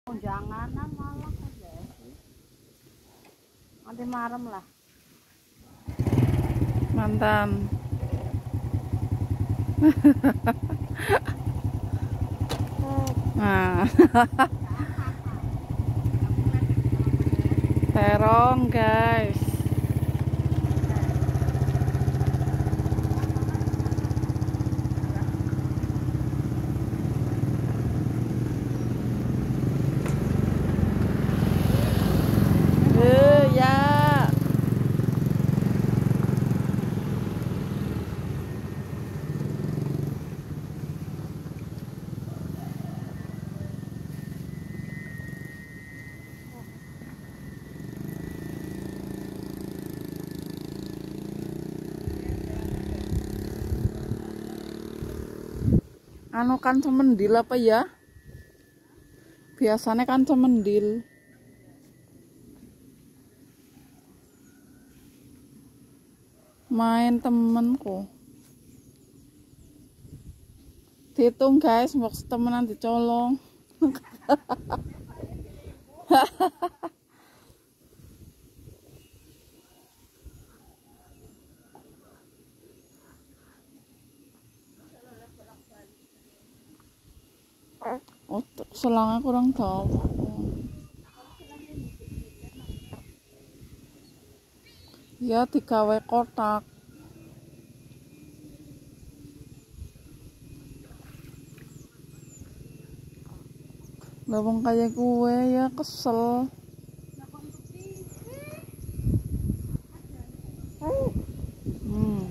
Oh, janganan malah aja sih. Nanti marem lah. Mantan. Nah. Terong, guys. Ya. Anu kan semendil apa ya? Biasanya kan semendil. Main temenku. Dihitung guys, mau temenan dicolong. Oh, selangnya kurang tahu. Ya, digawe kotak. Lawang kayak gue ya kesel. Hmm.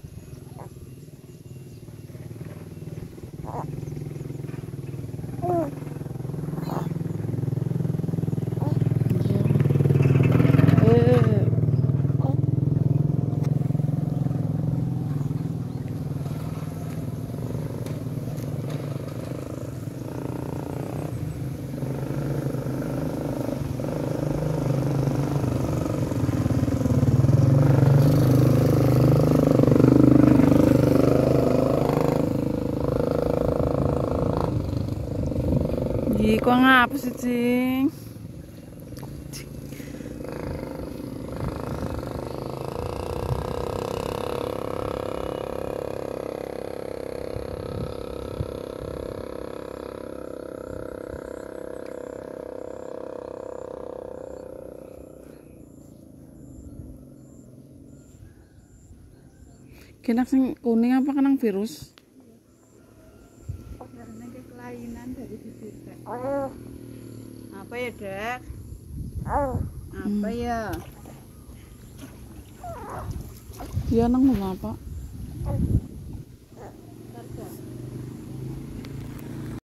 Ih, kok ngapa sih, Cing? Kena sing kuning apa kenang virus? Karena kelainan dari bibir. Apa ya, Dek? Apa ya? Dia nang apa?